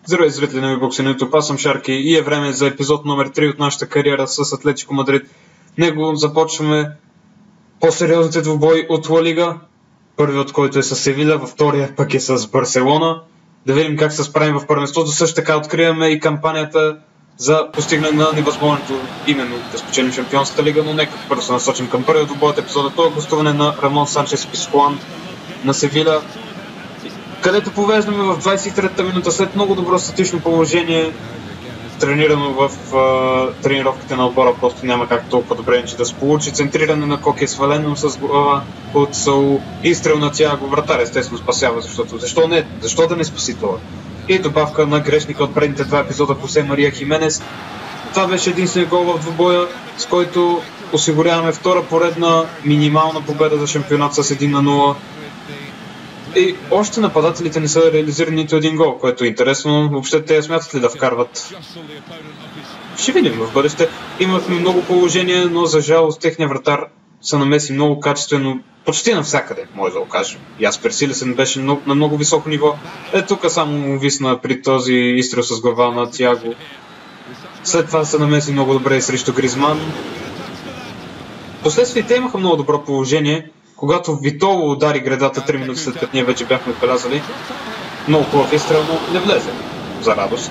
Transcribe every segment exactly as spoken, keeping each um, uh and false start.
Здравей, зрители на Webbox на YouTube, аз съм Шарки и е време за епизод номер три от нашата кариера с Атлетико Мадрид. Него започваме по-сериозните двубои от Ла Лига. Първият, който е с Севиля, във втория пък е с Барселона. Да видим как се справим в първенството. Също така откриваме и кампанията за постигане на невъзможното, именно да спечелим Шампионската лига, но нека първо се насочим към първият двубой от епизода. Това е гостуване на Рамон Санчес Пизхуан на Севиля, където повеждаме в двадесет и третата минута след много добро статично положение, тренирано в uh, тренировките на отбора, просто няма как толкова добре че да се получи. Центриране на Коке, свалено с глава от Саул, изстрел на Тиаго, вратар естествено спасява, защото защо не, защо да не спаси това? И добавка на грешника от предните два епизода Хосе Мария Хименес. Това беше единственият гол в двубоя, с който осигуряваме втора поредна минимална победа за шампионат с един на нула. И още нападателите не са реализирани нито един гол, което е интересно. Въобще те смятат ли да вкарват? Ще видим в бъдеще. Имахме много положения, но за жалост техния вратар се намеси много качествено, почти навсякъде, може да го кажем. Яспер Силесен беше много, на много високо ниво. Е, тук само му висна при този изстрел с глава на Тиаго. След това се намеси много добре срещу Гризман. Последствие те имаха много добро положение, когато Витоло удари гредата три минути след като ние вече бяхме отбелязали. Много хубав изстрел, но не влезе, за радост.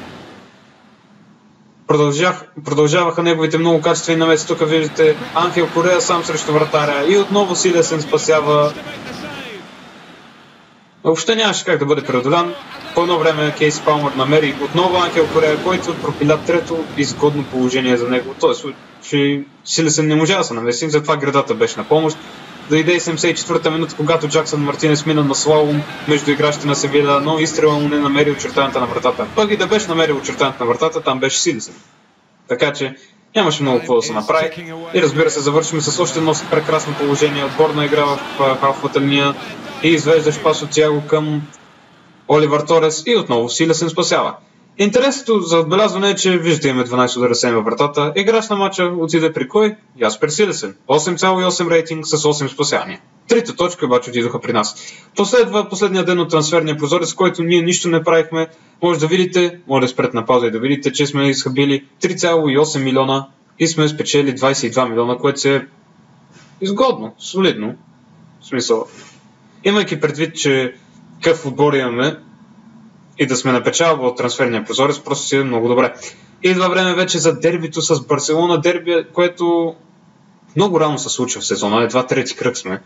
Продължах, продължаваха неговите много качествени намеси. Тук виждате Анхел Корея сам срещу вратаря и отново Силесен спасява. Въобще нямаше как да бъде преодолян. По едно време Кейс Палмър намери отново Анхел Корея, който пропиля трето изгодно положение за него. Тоест, че Силесен не можа да се намеси, затова гредата беше на помощ. Дойде и седемдесет и четвърта минута, когато Джаксън Мартинес мина на слалом между играчите на Севиля, но изстрела му не намери очертанията на вратата. Пък и да беше намерил очертанията на вратата, там беше Силесен. Така че нямаше много какво да се направи. И разбира се, завършим с още едно прекрасно положение. Отборна игра в халфовата линия и извеждащ пас от Тиаго към Оливър Торес и отново Силесен спасява. Интересното за отбелязване е, че виждате имаме дванадесет удара във вратата. Играч на матча отиде при кой? Яспер Силесен. осем цяло и осем рейтинг с осем спасявания. Трите точки обаче отидоха при нас. Последва последния ден от трансферния прозорец, в който ние нищо не правихме. Може да видите, може да спрете на пауза и да видите, че сме изхабили три цяло и осем милиона и сме спечели двадесет и два милиона, което е изгодно, солидно. В смисъл, имайки предвид, че какъв отбор имаме, и да сме напечалва от трансферния прозорец, просто си е много добре. Идва време вече за дербито с Барселона, дерби, което много рано се случва в сезона, едва трети кръг сме.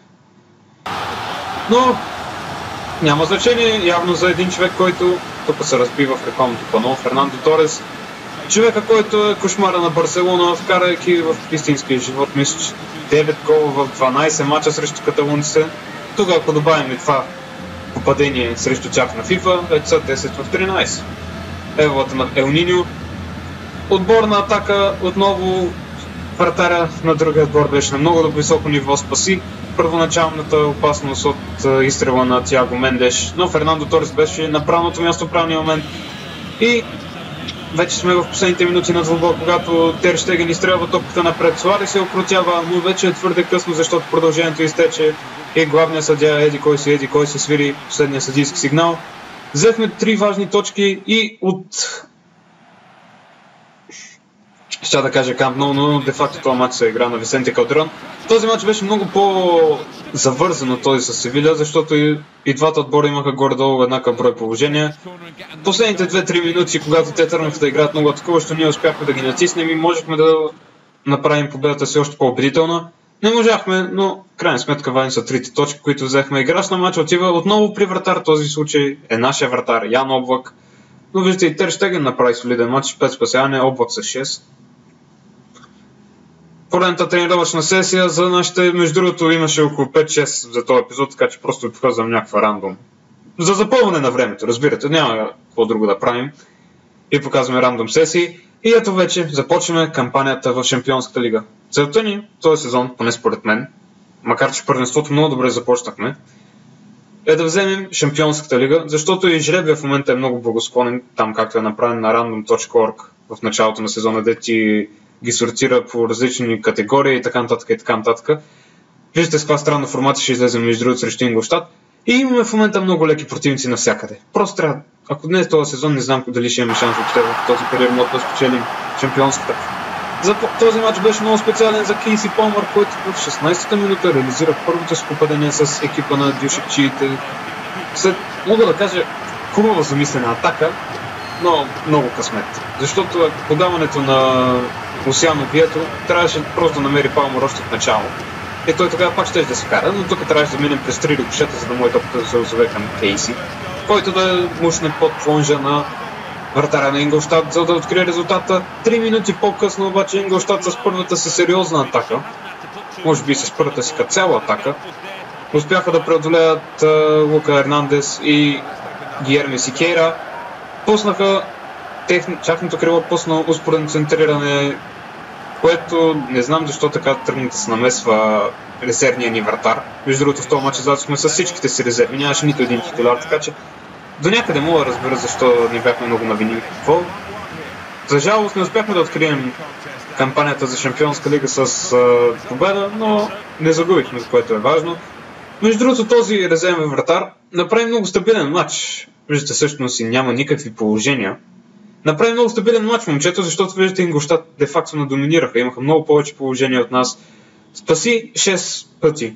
Но няма значение, явно за един човек, който тук се разбива в рекламното пано, Фернандо Торес. Човека, който е кошмара на Барселона, вкарайки в истинския живот, мисля, че девет гола в дванадесет мача срещу каталунците. Тук ако добавим и това попадение срещу тях на FIFA, вече са десет в тринадесет. Еволата на Ел Ниньо. Отборна атака, отново вратаря на другия отбор беше на много високо ниво, спаси първоначалната опасност от изстрела на Тиаго Мендеш, но Фернандо Торес беше на правилното място в правилния момент. И вече сме в последните минути на двубой, когато Тер Щеген изстрелва топката напред. Суарес се окрутява, но вече е твърде късно, защото продължението изтече и главният съдия еди кой си, еди кой си свири последния съдийски сигнал. Взехме три важни точки и от... ще да кажа Камп Ноу, но де-факто този матч се игра на Висенте Калдерон. Този матч беше много по-завързан от този с Севиля, защото и, и двата отбора имаха горе-долу еднакъв брой положения. Последните две-три минути, когато те тръгнаха да играят много атакуващо, ние успяхме да ги натиснем и можехме да направим победата си още по-убедителна. Не можахме, но в крайна сметка важни са трите точки, които взехме. Играч на матча отива отново при вратар, този случай е нашия вратар Ян Облак. Но виждате и Тер Щеген направи солиден матч, пет спасяване, Облак с шест. Поредната тренировъчна сесия за нашите, между другото имаше около пет-шест за този епизод, така че просто ви показвам някаква рандом. За запълване на времето, разбирате, няма какво друго да правим. И показваме рандом сесии. И ето вече започваме кампанията в Шампионската лига. Целта ни този сезон, поне според мен, макар че първенството много добре започнахме, е да вземем Шампионската лига, защото и жребия в момента е много благосклонен, там както е направен на random точка орг в началото на сезона, де ти ги сортира по различни категории и така нататък и така нататък. Виждате с каква странна формация ще излезем между другото срещу Инглштад. И имаме в момента много леки противници навсякъде. Просто трябва, ако днес този сезон, не знам дали ще имаме шанс въобще в този период, но да спечелим шампионската. За този матч беше много специален за Кейси Палмър, който в шестнадесета минута реализира първото си попадение с екипа на дюшекчиите. След, мога да кажа, хубава замислена атака, но много късмет. Защото подаването на Лусиано Вието трябваше просто да намери Палмър още в начало. И той тогава пак ще да се кара, но тук трябваше да минем през три рикошета, за да може топката да се озове към Кейси, който да мушне под плонжа на вратаря на Инглщад, за да открие резултата. Три минути по-късно обаче Инглщад с първата си сериозна атака, може би с първата си като цяла атака, успяха да преодолеят uh, Лука Ернандес и Гиерми Сикейра. Пуснаха техни... тяхното крило пусна успоредно центриране, което не знам защо така тръгна да се намесва резервния ни вратар. Между другото в този матч излязохме с всичките си резерви, нямаше нито един титуляр, така че до някъде мога да разбера защо не бяхме много навини. Какво? За жалост не успяхме да открием кампанията за Шампионска лига с uh, победа, но не загубихме, което е важно. Между другото, този резервен вратар направи много стабилен матч. Виждате, всъщност си няма никакви положения. Направи много стабилен матч, момчето, защото виждате Инглщад де-факто надоминираха. Имаха много повече положения от нас. Спаси шест пъти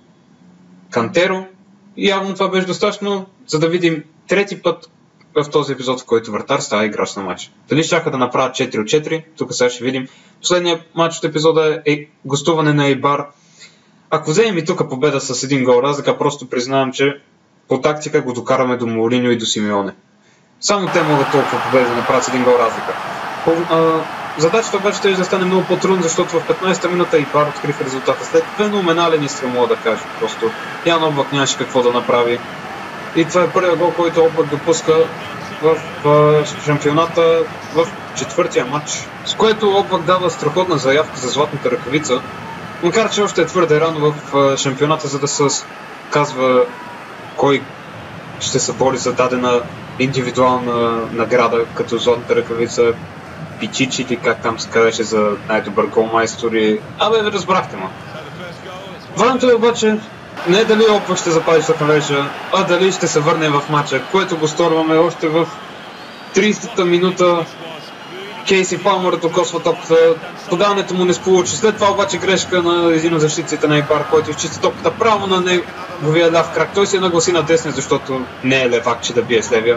Кантеро и явно това беше достатъчно, за да видим трети път в този епизод, в който вратар става играч на матч. Дали щяха да направят четири от четири, тук сега ще видим. Последният матч от епизода е гостуване на Ейбар. Ако вземем и тук победа с един гол разлика, просто признавам, че по тактика го докараме до Молиньо и до Симеоне. Само те могат толкова победа да направят с един гол разлика. По, а, задачата обаче ще да стане много по-трудно, защото в петнадесета минута Ейбар открих резултата. След феноменален изстрел, мога да кажа. Просто Ян Облак нямаше какво да направи. И това е първият гол, който Облак допуска в, в шампионата в четвъртия матч, с което Облак дава страхотна заявка за златната ръкавица. Макар че още е твърде рано в шампионата, за да се казва кой ще се бори за дадена индивидуална награда, като златната ръкавица, Пичичи или как там се казваше за най-добър голмайстор и... Абе, разбрахте ма. Важното е обаче не е дали Облак ще запази съкавежа, а дали ще се върне в матча, което го сторваме още в тридесета минута. Кейси Палмър докосва топката, подаването му не сполучи. След това обаче грешка на един от защитците на Ейбар, който изчисти топката право на неговия ляв крак. Той се нагласи на десния, защото не е левак, че да бие с левия.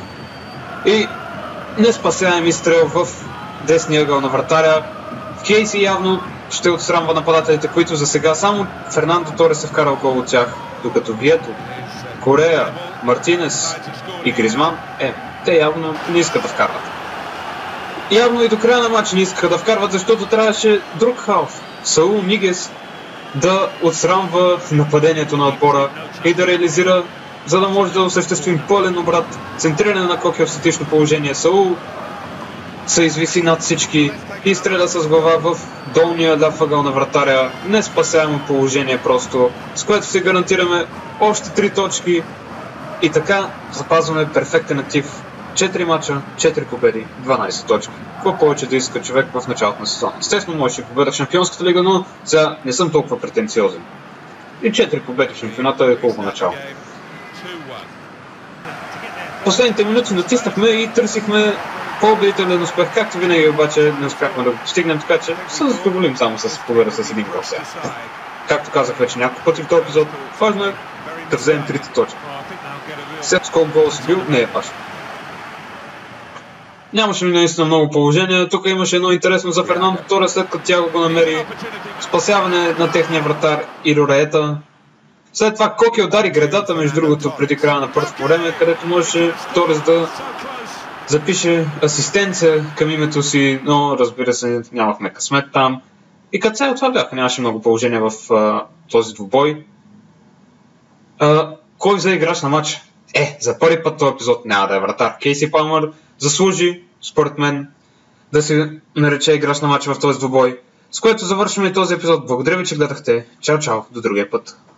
И неспасяем изстрел в десния ъгъл на вратаря. Кейси явно ще отсрамва нападателите, които за сега само Фернандо Торес е вкарал гол от тях, докато Вието, Корея, Мартинес и Гризман, е, те явно не искат да вкарват. Явно и до края на матча не искаха да вкарват, защото трябваше друг халф, Саул Нигес, да отсрамва нападението на отбора и да реализира, за да може да осъществим пълен обрат, центриране на Кокио в статично положение. Саул се извиси над всички и стреля с глава в долния ляв ъгъл на вратаря. Неспасяемо положение просто, с което се гарантираме още три точки и така запазваме перфектен актив. четири мача, четири победи, дванадесет точки. Какво повече да иска човек в началото на сезона? Естествено, може да победа в Шампионската лига, но сега не съм толкова претенциозен. И четири победи в шампионата е хубаво начало. Последните минути натиснахме и търсихме по-убедителен успех, както винаги обаче не успяхме да го постигнем, така че се задоволим само с победа с един гол сега. Както казах вече няколко пъти в този епизод, важно е да вземем трите точки. След сколко гол си бил, не е важно. Нямаше наистина много положения. Тук имаше едно интересно за Фернандо Торес, след като тя го намери. Спасяване на техния вратар Ирораета. След това Коки удари гредата, между другото, преди края на първото време, където можеше Торес да запише асистенция към името си, но разбира се, нямахме късмет там. И като цяло това бяха, нямаше много положения в а, този двубой. А, кой взе играч на матча? Е, за първи път този епизод няма да е вратар. Кейси Палмър заслужи, според мен, да се нарече играч на матча в този двубой. С което завършваме този епизод. Благодаря ви, че гледахте. Чао, чао, до другия път.